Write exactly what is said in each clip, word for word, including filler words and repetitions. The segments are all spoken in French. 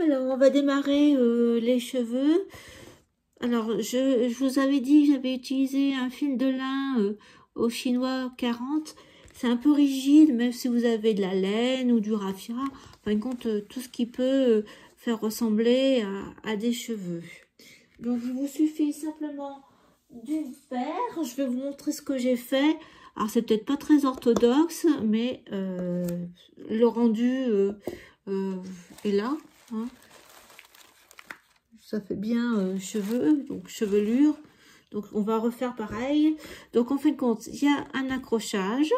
Alors, on va démarrer euh, les cheveux. Alors, je, je vous avais dit que j'avais utilisé un fil de lin euh, au chinois quarante. C'est un peu rigide, même si vous avez de la laine ou du raffia. En fin de compte, euh, tout ce qui peut euh, faire ressembler à, à des cheveux. Donc, il vous suffit simplement d'une paire. Je vais vous montrer ce que j'ai fait. Alors, c'est peut-être pas très orthodoxe, mais euh, le rendu euh, euh, est là. Hein. Ça fait bien euh, cheveux, donc chevelure. Donc, on va refaire pareil. Donc, en fin de compte, il y a un accrochage.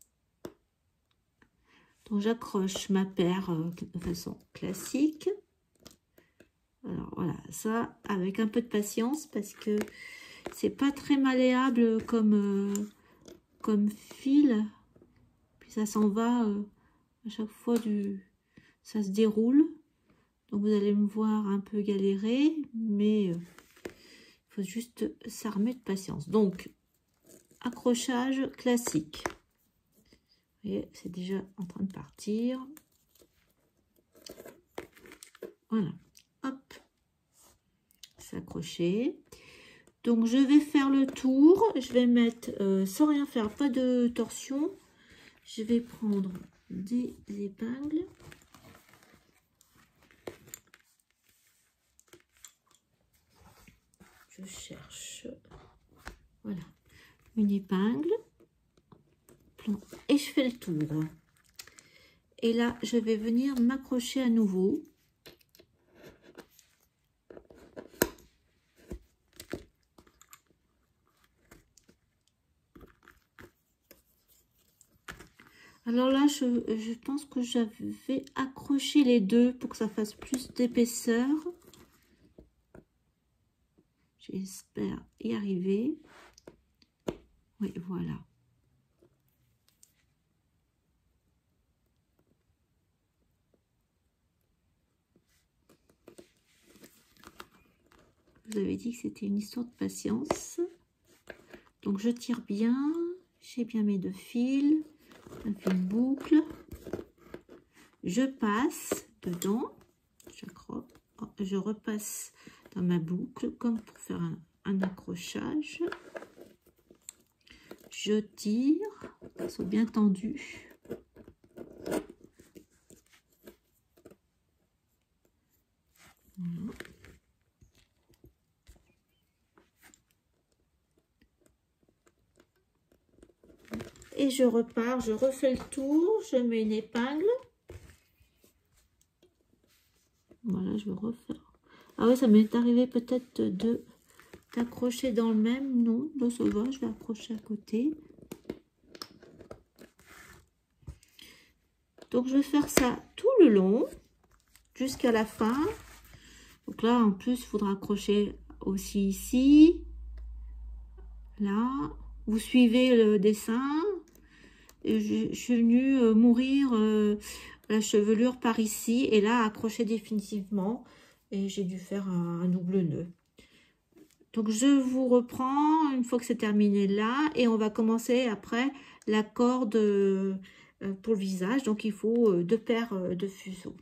Donc, j'accroche ma paire euh, de façon classique. Alors, voilà, ça, avec un peu de patience, parce que c'est pas très malléable comme, euh, comme fil. Puis, ça s'en va euh, à chaque fois, du, ça se déroule. Donc, vous allez me voir un peu galérer, mais il euh, faut juste s'armer de patience. Donc, accrochage classique. Vous voyez, c'est déjà en train de partir. Voilà. Hop. C'est accroché. Donc, je vais faire le tour. Je vais mettre, euh, sans rien faire, pas de torsion. Je vais prendre des épingles. Je cherche. Voilà. Une épingle. Et je fais le tour. Et là, je vais venir m'accrocher à nouveau. Alors là, je, je pense que j'avais accroché les deux pour que ça fasse plus d'épaisseur. J'espère y arriver. Oui, voilà. Vous avez dit que c'était une histoire de patience. Donc, je tire bien. J'ai bien mes deux fils. Un fil boucle. Je passe dedans. J'accroche. Je repasse dans ma boucle comme pour faire un, un accrochage. Je tire. Ils sont bien tendus. Voilà. Et je repars, je refais le tour, je mets une épingle. Voilà, je vais refaire. Ah ouais, ça m'est arrivé peut-être de d'accrocher dans le même. Non, là ça va, je vais accrocher à côté. Donc je vais faire ça tout le long, jusqu'à la fin. Donc là, en plus, il faudra accrocher aussi ici. Là, vous suivez le dessin. Et je, je suis venue euh, mourir euh, la chevelure par ici et là accrocher définitivement, et j'ai dû faire un, un double nœud. Donc je vous reprends une fois que c'est terminé là, et on va commencer après la corde euh, pour le visage. Donc il faut euh, deux paires euh, de fuseaux.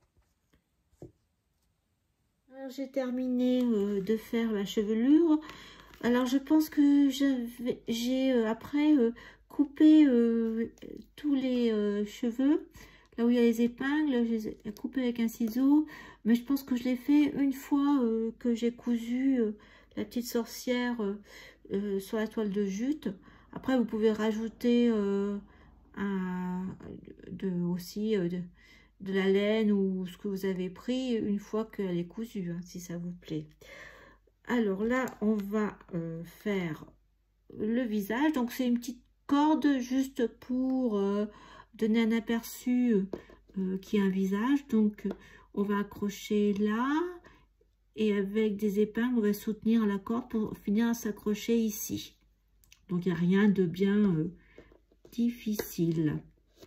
J'ai terminé euh, de faire la chevelure. Alors je pense que j'ai euh, après euh, coupé euh, tous les euh, cheveux, là où il y a les épingles, je les ai coupés avec un ciseau, mais je pense que je l'ai fait une fois euh, que j'ai cousu euh, la petite sorcière euh, euh, sur la toile de jute. Après vous pouvez rajouter euh, un, de, aussi euh, de, de la laine ou ce que vous avez pris une fois qu'elle est cousue, hein, si ça vous plaît. Alors là, on va euh, faire le visage. Donc, c'est une petite corde juste pour euh, donner un aperçu euh, qui a un visage. Donc, on va accrocher là. Et avec des épingles, on va soutenir la corde pour finir à s'accrocher ici. Donc, il n'y a rien de bien euh, difficile.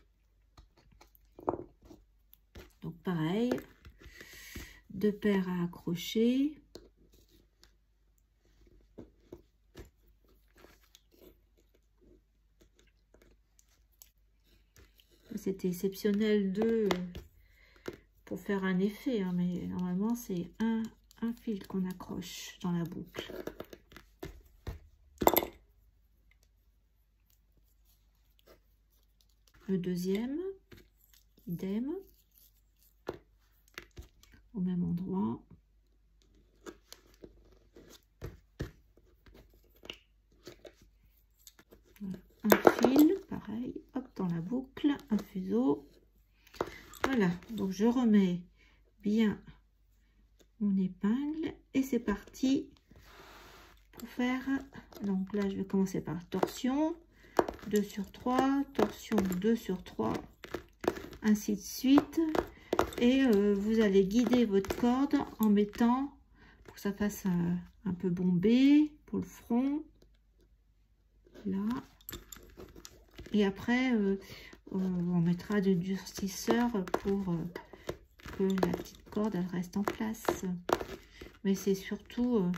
Donc, pareil. Deux paires à accrocher. C'était exceptionnel de pour faire un effet, hein, mais normalement c'est un, un fil qu'on accroche dans la boucle. Le deuxième, idem, au même endroit. Voilà. Un fil, pareil, hop, dans la boucle, un fuseau. Voilà, donc je remets bien mon épingle et c'est parti pour faire. Donc là, je vais commencer par torsion, deux sur trois, torsion deux sur trois, ainsi de suite. Et euh, vous allez guider votre corde en mettant, pour que ça fasse un, un peu bombé pour le front, là. Et après, euh, on mettra de durcisseur pour euh, que la petite corde elle reste en place. Mais c'est surtout euh,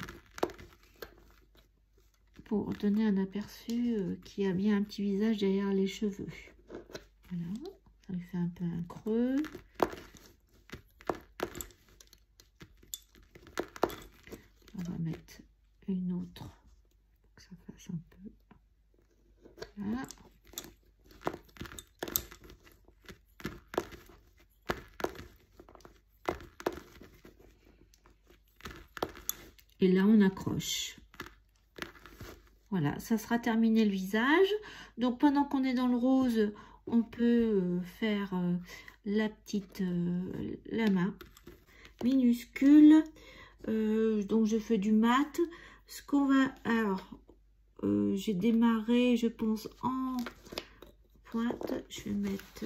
pour donner un aperçu euh, qu'il y a bien un petit visage derrière les cheveux. Voilà, ça lui fait un peu un creux. On va mettre une autre pour que ça fasse un peu. Voilà. Et là, on accroche. Voilà, ça sera terminé le visage. Donc, pendant qu'on est dans le rose, on peut faire la petite, euh, la main minuscule. Euh, donc, je fais du mat. Ce qu'on va... Alors, euh, j'ai démarré, je pense, en pointe. Je vais mettre...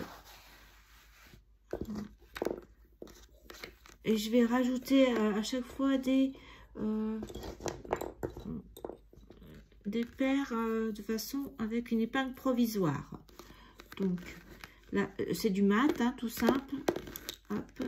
Et je vais rajouter à, à chaque fois des... Euh, des paires euh, de façon avec une épingle provisoire. Donc là c'est du mat, hein, tout simple. Hop.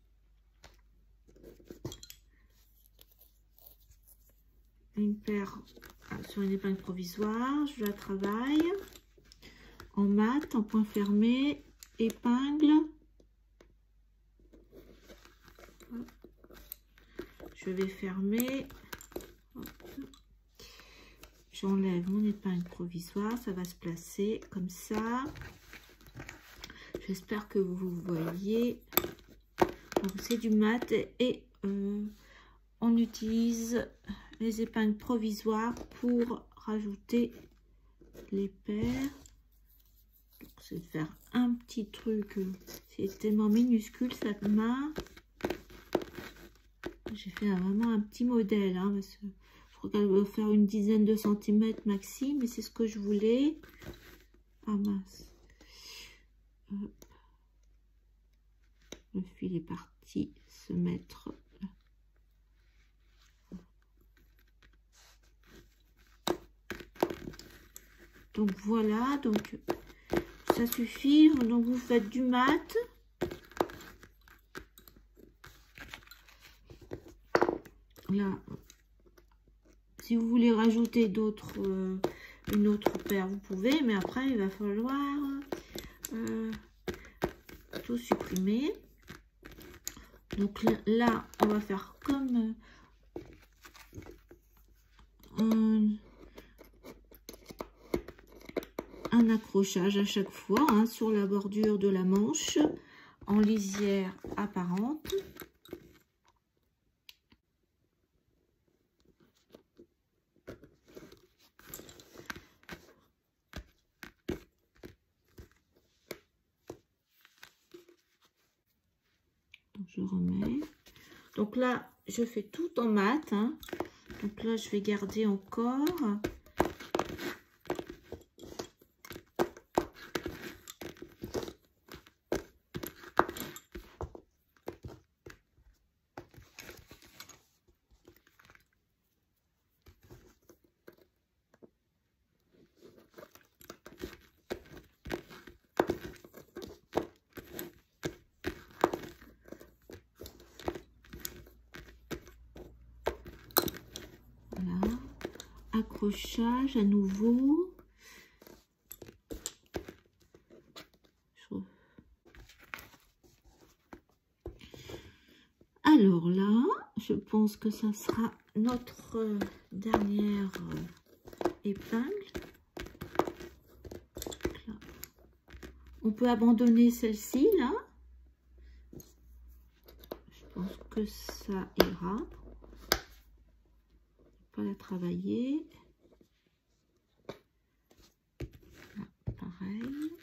Une paire sur une épingle provisoire, je la travaille en mat, en point fermé, épingle. Je vais fermer. J'enlève mon épingle provisoire, ça va se placer comme ça. J'espère que vous voyez. C'est du mat et euh, on utilise les épingles provisoires pour rajouter les paires. C'est de faire un petit truc, c'est tellement minuscule cette main. J'ai fait vraiment un petit modèle, hein, parce que je crois qu'elle va faire une dizaine de centimètres maxi, mais c'est ce que je voulais. Ah mince. Hop. Le fil est parti se mettre. Donc voilà, donc ça suffit. Donc vous faites du mat. Là, si vous voulez rajouter d'autres, euh, une autre paire, vous pouvez, mais après il va falloir euh, tout supprimer. Donc là, là, on va faire comme euh, un, un accrochage à chaque fois, hein, sur la bordure de la manche en lisière apparente. Je remets. Donc là, je fais tout en mat, hein. Donc là, je vais garder encore. Accrochage à nouveau. Alors là, je pense que ça sera notre euh, dernière euh, épingle. Là. On peut abandonner celle-ci, là. Je pense que ça ira. Pas la travailler. Là, pareil.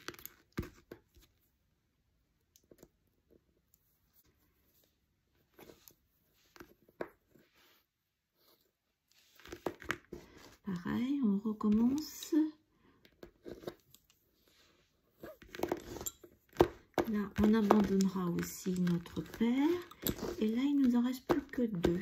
Pareil, on recommence. Là, on abandonnera aussi notre paire. Et là, il nous en reste plus que deux.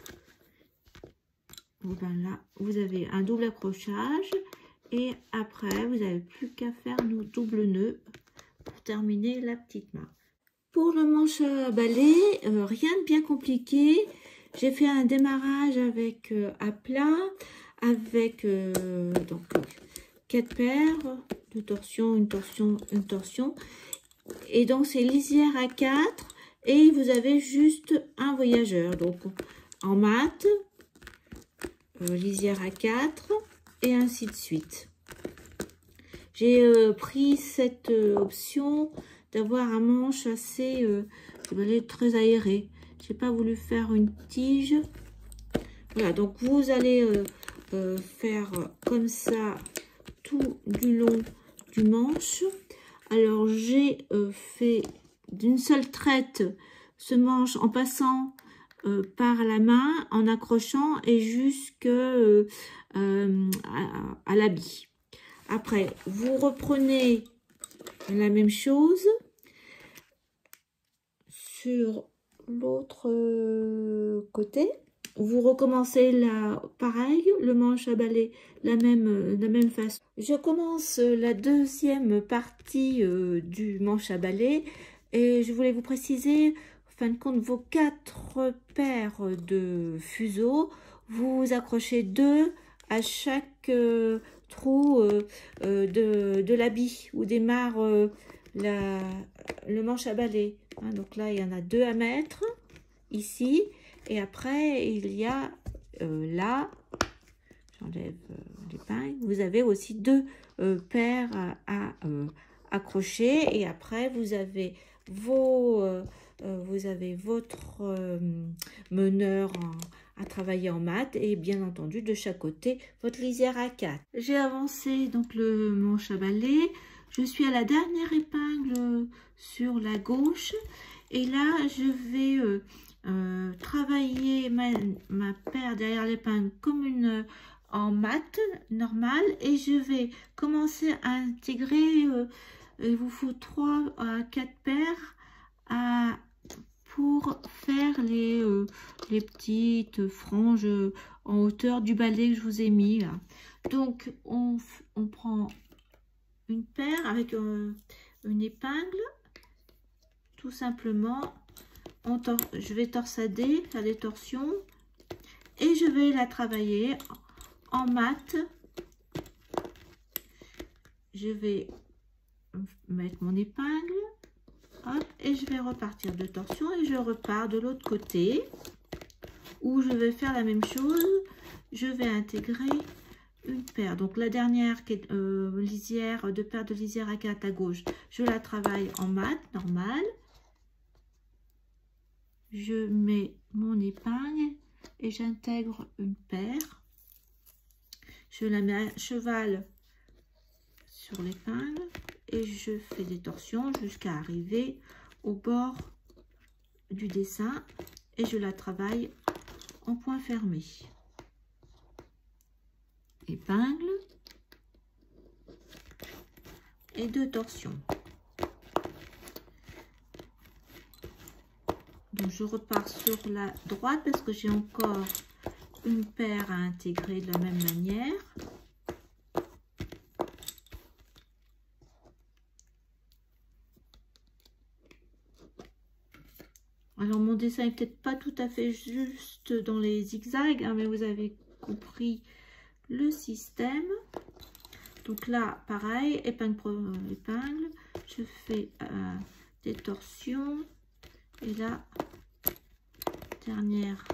Bon, ben là, vous avez un double accrochage. Et après, vous n'avez plus qu'à faire nos doubles nœuds pour terminer la petite main. Pour le manche à balai, euh, rien de bien compliqué. J'ai fait un démarrage avec euh, à plat, avec euh, donc quatre paires de torsion, une torsion, une torsion. Et donc c'est lisière à quatre et vous avez juste un voyageur. Donc en mat, euh, lisière à quatre et ainsi de suite. J'ai euh, pris cette euh, option d'avoir un manche assez euh, très aéré. J'ai pas voulu faire une tige. Voilà, donc vous allez euh, euh, faire comme ça tout du long du manche. Alors j'ai euh, fait d'une seule traite ce manche en passant euh, par la main, en accrochant et jusque euh, euh, à, à l'habit. Après, vous reprenez la même chose sur l'autre côté. Vous recommencez là, pareil, le manche à balai, la même, la même façon. Je commence la deuxième partie euh, du manche à balai et je voulais vous préciser, en fin de compte, vos quatre paires de fuseaux, vous accrochez deux à chaque euh, trou euh, euh, de, de l'habit ou démarre euh, la, le manche à balai. Hein, donc là, il y en a deux à mettre ici. Et après, il y a euh, là, j'enlève euh, l'épingle, vous avez aussi deux euh, paires à, à euh, accrocher. Et après, vous avez vos, euh, euh, vous avez votre euh, meneur en, à travailler en mat et bien entendu de chaque côté votre lisière à quatre. J'ai avancé donc le manche à balai. Je suis à la dernière épingle sur la gauche et là, je vais euh, Euh, travailler ma, ma paire derrière l'épingle comme une en mat normale et je vais commencer à intégrer euh, il vous faut trois à quatre paires à, pour faire les, euh, les petites franges en hauteur du balai que je vous ai mis là. Donc on, on prend une paire avec euh, une épingle tout simplement. On je vais torsader, faire des torsions et je vais la travailler en mat. Je vais mettre mon épingle hop, et je vais repartir de torsion et je repars de l'autre côté où je vais faire la même chose. Je vais intégrer une paire, donc la dernière qui est euh, lisière, deux paires de lisière à quatre à gauche, je la travaille en mat normal. Je mets mon épingle et j'intègre une paire. Je la mets à cheval sur l'épingle et je fais des torsions jusqu'à arriver au bord du dessin et je la travaille en point fermé. Épingle et deux torsions. Donc je repars sur la droite parce que j'ai encore une paire à intégrer de la même manière. Alors mon dessin est peut-être pas tout à fait juste dans les zigzags, hein, mais vous avez compris le système. Donc là, pareil, épingle pour épingle, je fais euh, des torsions. Et là, dernière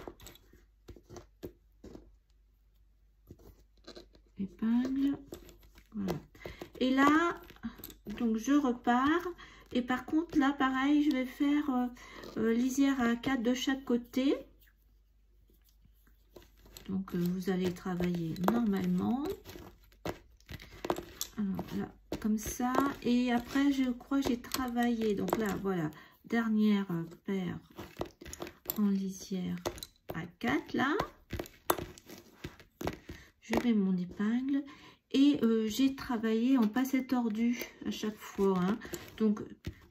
épingle. Voilà. Et là, donc je repars. Et par contre, là, pareil, je vais faire euh, euh, lisière à quatre de chaque côté. Donc, euh, vous allez travailler normalement. Alors, là, comme ça. Et après, je crois que j'ai travaillé. Donc là, voilà, dernière paire en lisière à quatre, là. Je mets mon épingle. Et euh, j'ai travaillé en passet tordu à chaque fois. Hein. Donc,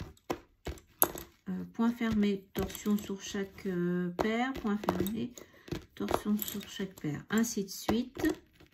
euh, point fermé, torsion sur chaque euh, paire. Point fermé, torsion sur chaque paire. Ainsi de suite.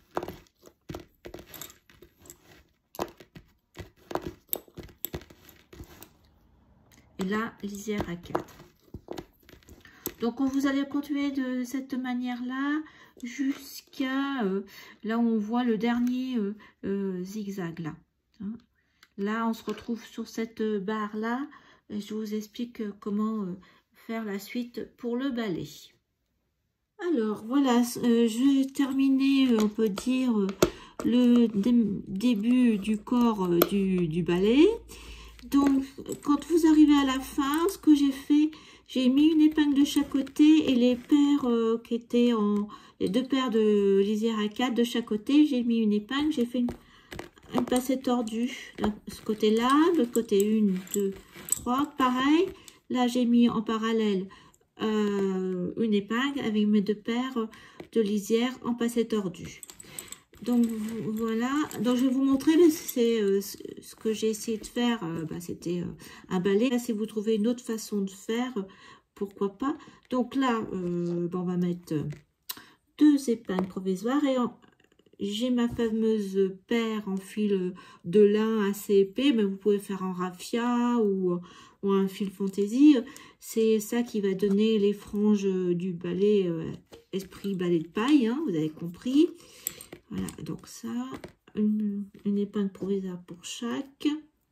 Et là, lisière à quatre. Donc, vous allez continuer de cette manière-là jusqu'à euh, là où on voit le dernier euh, euh, zigzag là. Hein. Là, on se retrouve sur cette barre-là. Je vous explique comment euh, faire la suite pour le balai. Alors, voilà, euh, je vais terminer, on peut dire, euh, le dé début du corps euh, du, du balai. Donc, quand vous arrivez à la fin, ce que j'ai fait, j'ai mis une épingle de chaque côté et les paires euh, qui étaient en... les deux paires de lisière à quatre de chaque côté, j'ai mis une épingle, j'ai fait une, un passet tordu. De ce côté-là, de l'autre côté, une, deux, trois, pareil. Là, j'ai mis en parallèle euh, une épingle avec mes deux paires de lisière en passet tordu. Donc voilà, donc je vais vous montrer, c'est euh, ce que j'ai essayé de faire, euh, bah, c'était euh, un balai. Là, si vous trouvez une autre façon de faire, euh, pourquoi pas. Donc là, euh, bah, on va mettre deux épingles provisoires et j'ai ma fameuse paire en fil de lin assez épais, mais vous pouvez faire en raffia ou, ou un fil fantaisie. C'est ça qui va donner les franges du balai, euh, esprit balai de paille, hein, vous avez compris. Voilà, donc ça, une, une épingle provisoire pour chaque.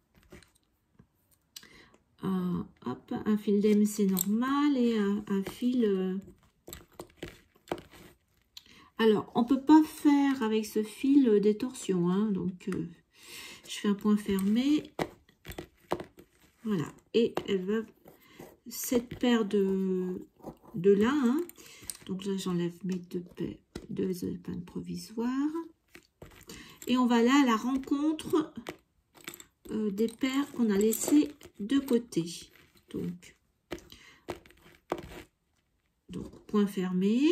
Euh, hop, un fil d'M, c'est normal, et un, un fil... Euh... Alors, on ne peut pas faire avec ce fil euh, des torsions, hein, donc euh, je fais un point fermé. Voilà, et elle va... Cette paire de, de lin, hein, donc là, j'enlève mes deux paires. Deux épingles provisoires et on va là à la rencontre euh, des paires qu'on a laissées de côté. Donc, donc point fermé,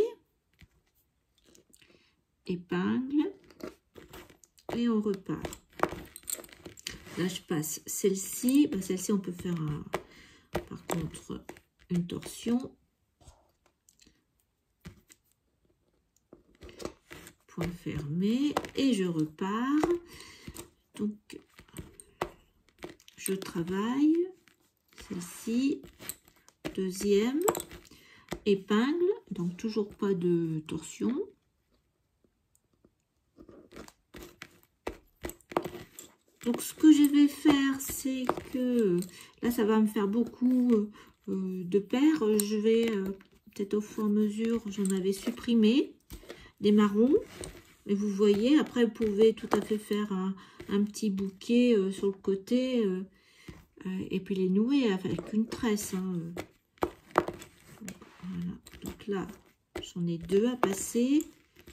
épingle et on repart. Là je passe celle-ci, ben, celle-ci on peut faire un, par contre une torsion. Point fermé et je repars. Donc je travaille celle-ci, deuxième épingle, donc toujours pas de torsion. Donc ce que je vais faire, c'est que là ça va me faire beaucoup euh, de paires. Je vais euh, peut-être au fur et à mesure, j'en avais supprimé des marrons, et vous voyez, après vous pouvez tout à fait faire un, un petit bouquet euh, sur le côté euh, euh, et puis les nouer avec une tresse, hein. Donc, voilà. Donc là j'en ai deux à passer.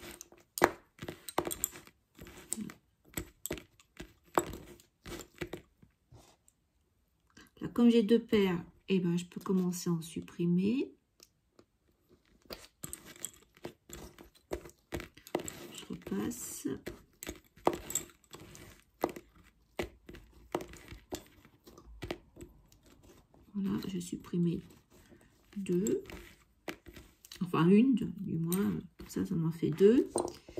Là, comme j'ai deux paires, et eh ben je peux commencer à en supprimer. Passe. Voilà, je supprimé deux, enfin une du moins, ça ça m'en fait deux.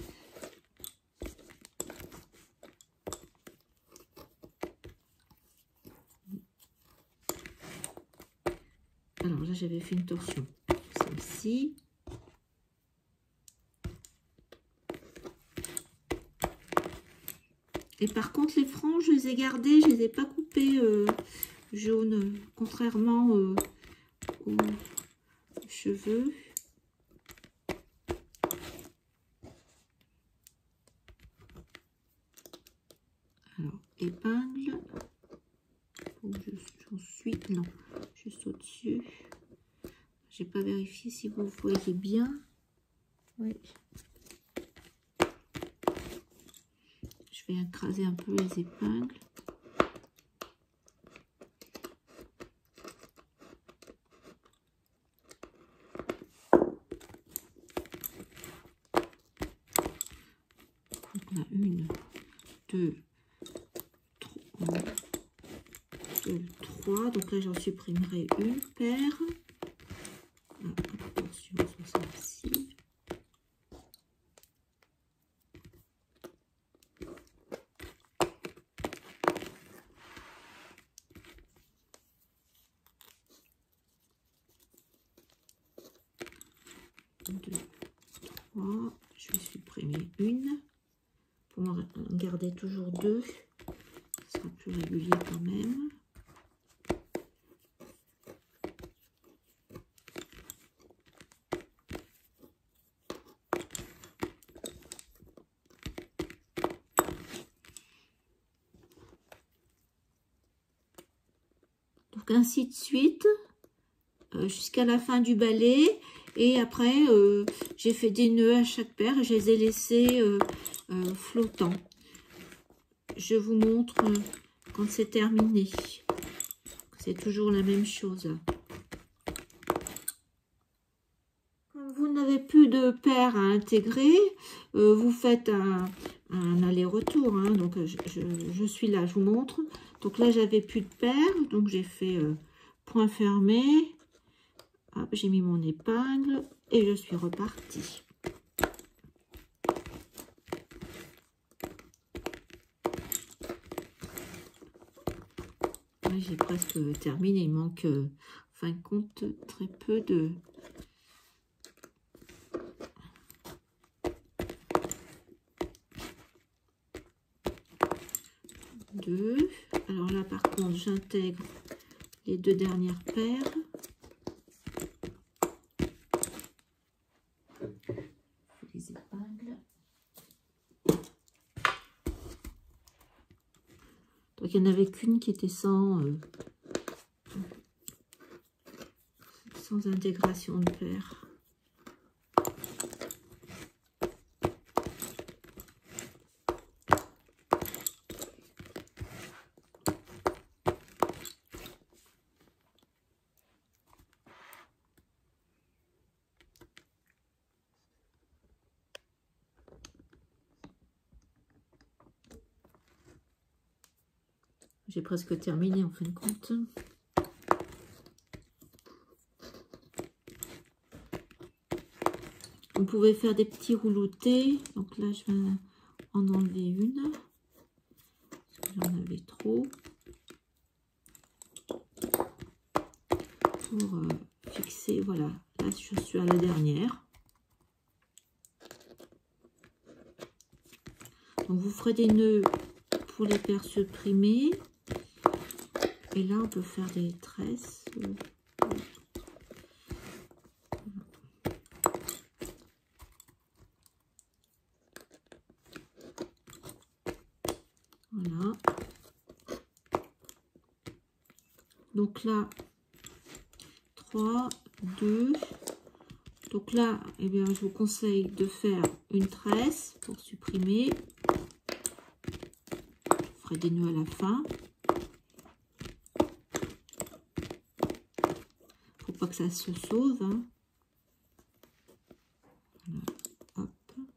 Alors là j'avais fait une torsion, celle-ci. Et par contre, les franges, je les ai gardées, je les ai pas coupées euh, jaunes, contrairement euh, aux cheveux. Alors, épingle. Où j'en suis, non, juste au-dessus. J'ai pas vérifié si vous voyez bien. Oui. Je vais écraser un peu les épingles. Donc là, une, deux, trois, deux, trois. Donc là, j'en supprimerai une paire. Attention sur celle-ci. Deux, trois. Je vais supprimer une pour en garder toujours deux. Ce sera plus régulier quand même. Donc ainsi de suite euh, jusqu'à la fin du balai. Et après, euh, j'ai fait des nœuds à chaque paire et je les ai laissés euh, euh, flottants. Je vous montre euh, quand c'est terminé. C'est toujours la même chose. Quand vous n'avez plus de paires à intégrer, euh, vous faites un, un aller-retour. Hein, donc, je, je, je suis là, je vous montre. Donc là, j'avais plus de paires. Donc, j'ai fait euh, point fermé. J'ai mis mon épingle et je suis repartie. J'ai presque terminé. Il manque, euh, en fin de compte, très peu de... Deux. Alors là, par contre, j'intègre les deux dernières paires. Les épingles. Donc, il n'y en avait qu'une qui était sans, euh, sans intégration de paire. J'ai presque terminé en fin de compte. On pouvait faire des petits rouloutés. Donc là, je vais en enlever une. Parce que j'en avais trop. Pour euh, fixer, voilà. Là, je suis à la dernière. Donc, vous ferez des nœuds pour les paires supprimées. Et là, on peut faire des tresses. Voilà. Donc là, trois, deux. Donc là, eh bien, je vous conseille de faire une tresse pour supprimer. Je ferai des nœuds à la fin. Faut pas que ça se sauve. Hein. Voilà. Hop.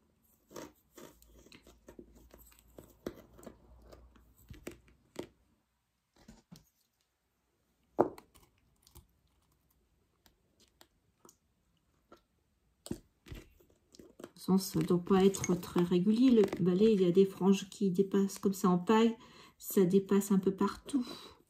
Ça ne doit pas être très régulier. Le balai, il y a des franges qui dépassent comme ça en paille. Ça dépasse un peu partout.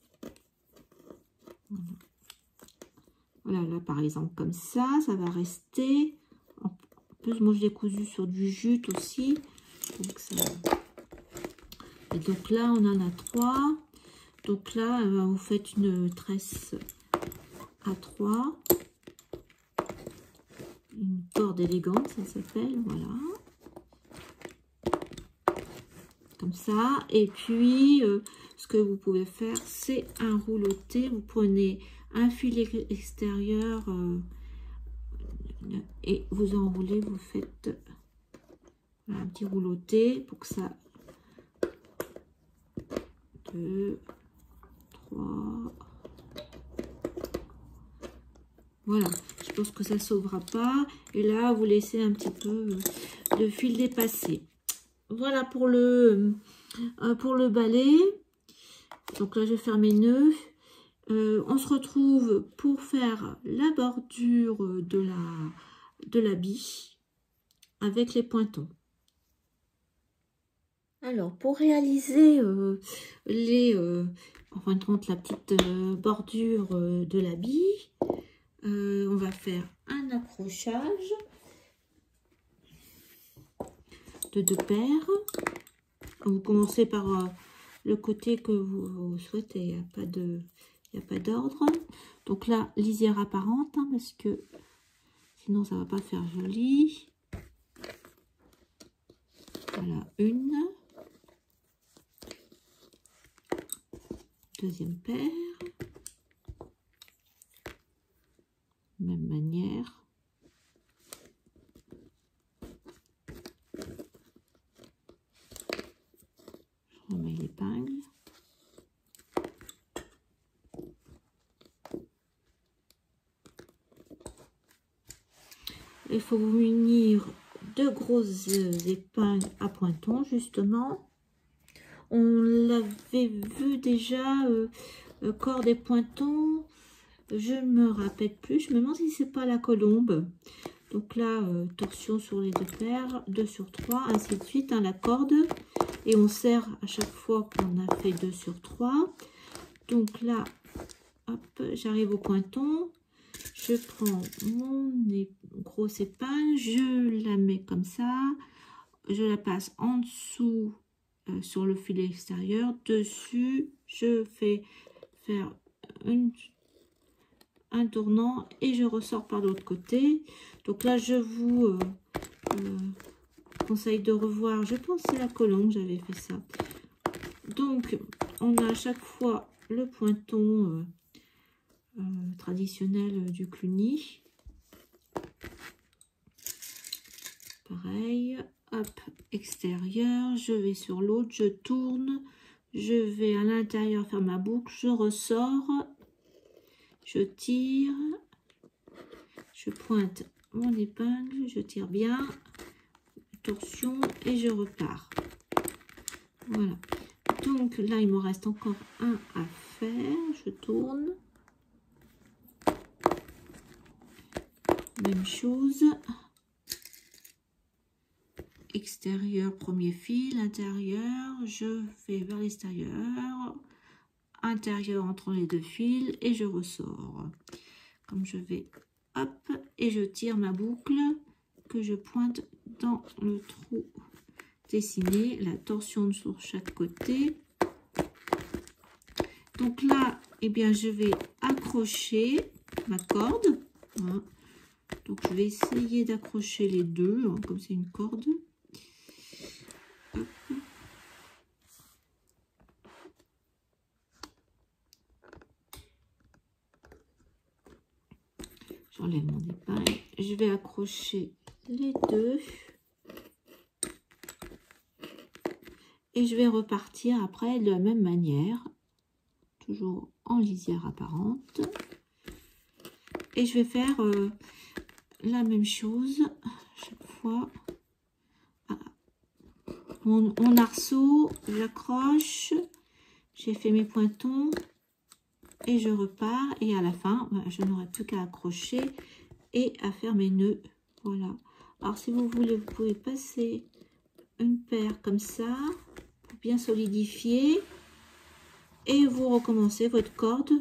Voilà. Voilà, là par exemple comme ça, ça va rester. En plus, moi je l'ai cousu sur du jute aussi. Donc ça... Et donc là, on en a trois. Donc là, vous faites une tresse à trois. corde élégante, ça s'appelle, voilà. Comme ça. Et puis, euh, ce que vous pouvez faire, c'est un rouleauté. Vous prenez un fil extérieur euh, et vous enroulez, vous faites un petit rouleauté pour que ça... deux, trois... Voilà, je pense que ça ne sauvera pas. Et là, vous laissez un petit peu de fil dépassé. Voilà pour le, euh, pour le balai. Donc là, je vais faire mes nœuds. Euh, on se retrouve pour faire la bordure de la de l'habit avec les pointons. Alors, pour réaliser euh, les, euh, en fin de compte, la petite euh, bordure euh, de l'habit, euh, on va faire un accrochage de deux paires. Vous commencez par euh, le côté que vous, vous souhaitez, il n'y a pas de, il n'y a pas d'ordre. Donc là, lisière apparente, hein, parce que sinon ça va pas faire joli. Voilà, une. Deuxième paire. Même manière. Je remets l'épingle. Il faut vous munir de grosses épingles à pointons, justement. On l'avait vu déjà, euh, euh, corde et pointons. Je ne me rappelle plus. Je me demande si c'est pas la colombe. Donc là, euh, torsion sur les deux paires, deux sur trois, ainsi de suite, hein, la corde. Et on serre à chaque fois qu'on a fait deux sur trois. Donc là, hop, j'arrive au pointon. Je prends mon grosse épingle, je la mets comme ça, je la passe en dessous euh, sur le filet extérieur, dessus, je fais faire une, un tournant et je ressors par l'autre côté. Donc là, je vous euh, euh, conseille de revoir, je pense que c'est la colombe, j'avais fait ça. Donc, on a à chaque fois le pointon euh, Euh, traditionnel euh, du Cluny. Pareil, hop, extérieur, je vais sur l'autre, je tourne, je vais à l'intérieur faire ma boucle, je ressors, je tire, je pointe mon épingle, je tire bien, torsion et je repars. Voilà. Donc là, il me reste encore un à faire, je tourne. Même chose, extérieur, premier fil, intérieur, je fais vers l'extérieur, intérieur entre les deux fils et je ressors. Comme je vais, hop, et je tire ma boucle que je pointe dans le trou dessiné, la torsion sur chaque côté. Donc là, eh bien, je vais accrocher ma corde. Hein. Donc, je vais essayer d'accrocher les deux, hein, comme c'est une corde. J'enlève mon épingle. Je vais accrocher les deux. Et je vais repartir après de la même manière. Toujours en lisière apparente. Et je vais faire... Euh, la même chose chaque fois. Voilà. Mon, mon arceau, j'accroche, j'ai fait mes pointons et je repars. Et à la fin, bah, je n'aurai plus qu'à accrocher et à faire mes nœuds. Voilà. Alors, si vous voulez, vous pouvez passer une paire comme ça pour bien solidifier et vous recommencez votre corde.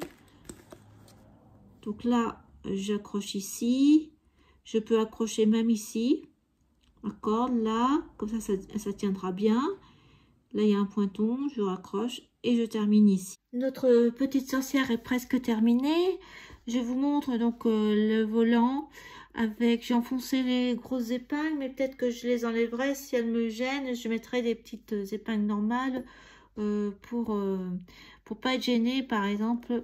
Donc là, j'accroche ici. Je peux accrocher même ici, la corde là, comme ça, ça, ça tiendra bien. Là, il y a un pointon, je raccroche et je termine ici. Notre petite sorcière est presque terminée. Je vous montre donc euh, le volant. avec, j'ai enfoncé les grosses épingles, mais peut-être que je les enlèverai si elles me gênent. Je mettrai des petites épingles normales euh, pour euh, pour pas être gênée, par exemple,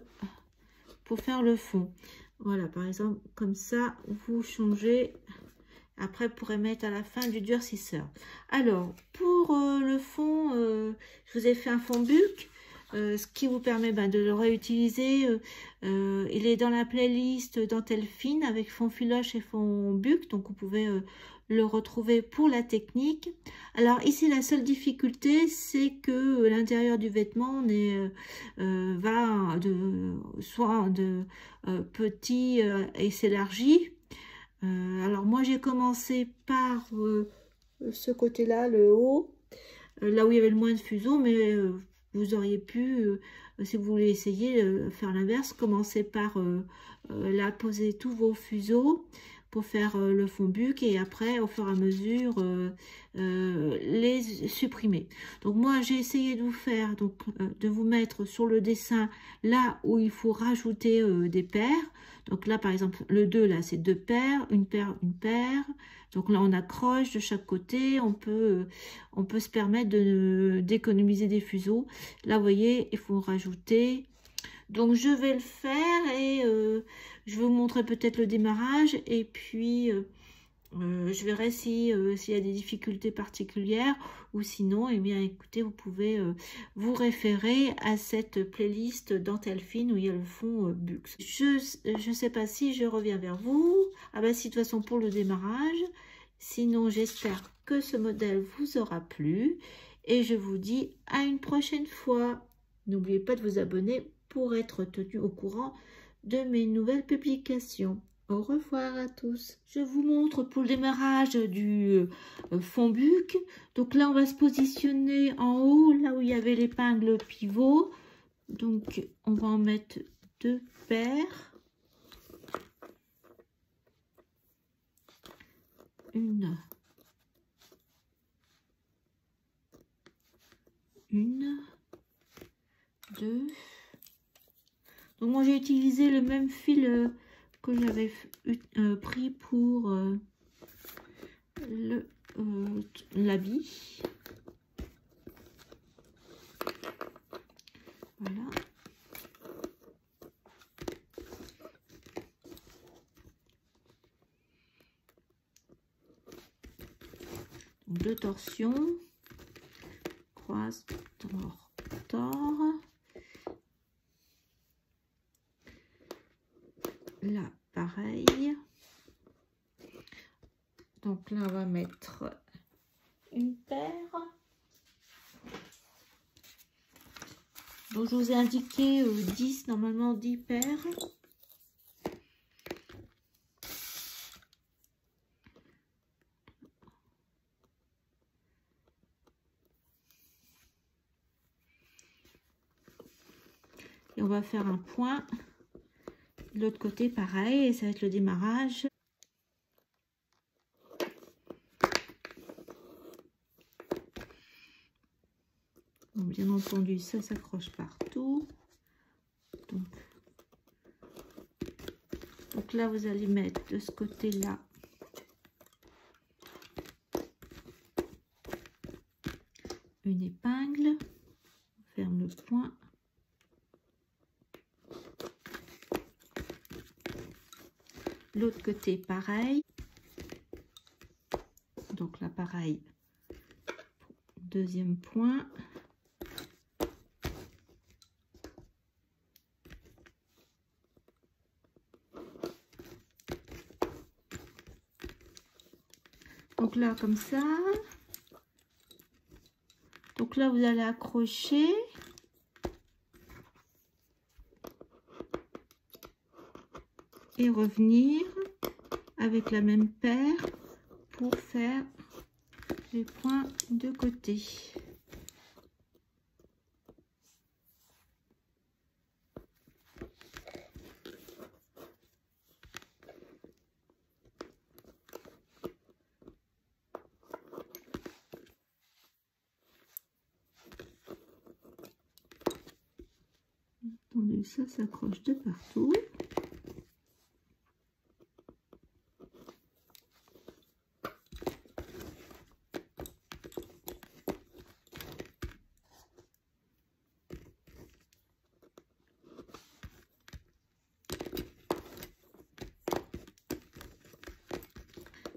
pour faire le fond. Voilà, par exemple, comme ça, vous changez. Après, vous pourrez mettre à la fin du durcisseur. Alors, pour euh, le fond, euh, je vous ai fait un fond buc. Euh, ce qui vous permet ben, de le réutiliser. Euh, euh, il est dans la playlist dentelle fine avec fond filoche et fond buc, donc vous pouvez euh, le retrouver pour la technique. Alors ici, la seule difficulté, c'est que l'intérieur du vêtement est, euh, euh, va de soit de euh, petit euh, et s'élargit. Euh, alors moi, j'ai commencé par euh, ce côté-là, le haut, euh, là où il y avait le moins de fuseaux, mais euh, vous auriez pu, euh, si vous voulez essayer, euh, faire l'inverse, commencer par euh, euh, là, poser tous vos fuseaux pour faire euh, le fond buc et après, au fur et à mesure, euh, euh, les supprimer. Donc moi, j'ai essayé de vous faire, donc euh, de vous mettre sur le dessin là où il faut rajouter euh, des paires. Donc là, par exemple, le deux, là, c'est deux paires, une paire, une paire. Donc là, on accroche de chaque côté. On peut, euh, on peut se permettre de d'économiser des fuseaux. Là, vous voyez, il faut rajouter. Donc, je vais le faire et euh, je vais vous montrer peut-être le démarrage. Et puis, euh, euh, je verrai si euh, s'il y a des difficultés particulières ou sinon, eh bien, écoutez, vous pouvez euh, vous référer à cette playlist dentelle fine où il y a le fond euh, buc. Je ne sais pas si je reviens vers vous. Ah bah si, de toute façon, pour le démarrage. Sinon, j'espère que ce modèle vous aura plu et je vous dis à une prochaine fois. N'oubliez pas de vous abonner pour être tenu au courant de mes nouvelles publications. Au revoir à tous. Je vous montre pour le démarrage du fond buc. Donc là, on va se positionner en haut, là où il y avait l'épingle pivot. Donc, on va en mettre deux paires. Une. Une. Deux. Donc, moi, j'ai utilisé le même fil que j'avais euh, pris pour euh, le euh, l'habit. Voilà. Donc, deux torsions. Croise, tord, tord. Là, pareil. Donc là, on va mettre une paire. Donc, je vous ai indiqué euh, dix, normalement dix paires. Et on va faire un point. De l'autre côté, pareil, et ça va être le démarrage. Donc, bien entendu, ça s'accroche partout. Donc, donc là, vous allez mettre de ce côté-là une épingle. On ferme le point. L'autre côté, pareil. Donc là, pareil. Deuxième point. Donc là, comme ça. Donc là, vous allez accrocher. Et revenir avec la même paire pour faire les points de côté. Attendez, ça s'accroche de partout.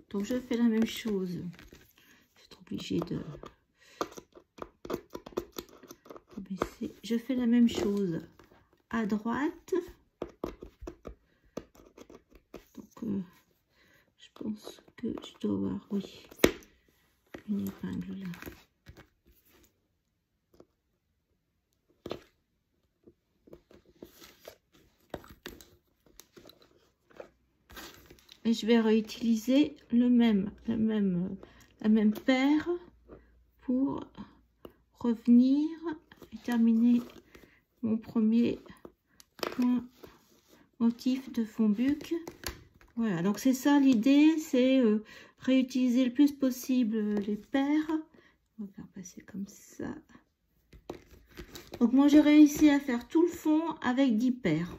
Donc je fais la même chose. Je suis obligée de baisser. Je fais la même chose à droite. Donc euh, je pense que je dois avoir, oui, une épingle là. Et je vais réutiliser le même, le même, la même paire pour revenir et terminer mon premier point motif de fond-buc. Voilà, donc c'est ça l'idée, c'est euh, réutiliser le plus possible les paires. On va faire passer comme ça. Donc moi j'ai réussi à faire tout le fond avec dix paires.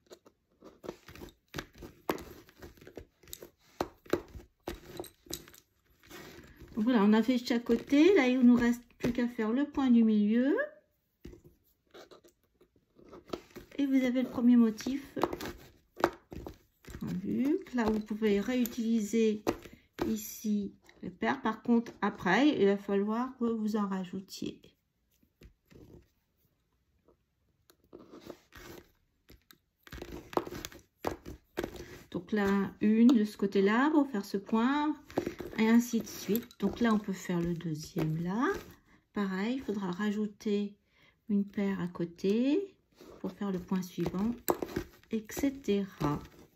Donc voilà, on a fait de chaque côté. Là, il ne nous reste plus qu'à faire le point du milieu. Et vous avez le premier motif. Là, vous pouvez réutiliser ici les paires. Par contre, après, il va falloir que vous en rajoutiez. Donc là, une de ce côté-là pour faire ce point. Et ainsi de suite. Donc là, on peut faire le deuxième là. Pareil, il faudra rajouter une paire à côté pour faire le point suivant, et cetera.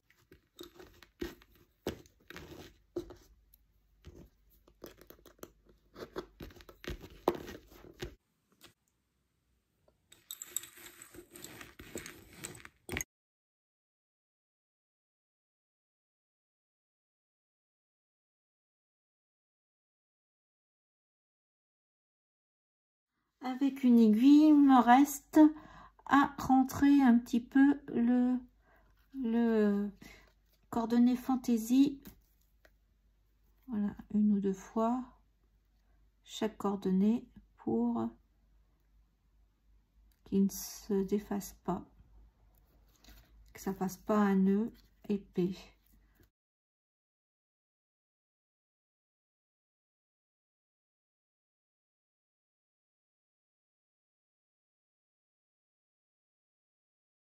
Avec une aiguille, il me reste à rentrer un petit peu le, le coordonnée fantaisie. Voilà, une ou deux fois chaque coordonnée pour qu'il ne se défasse pas, que ça fasse pas un nœud épais.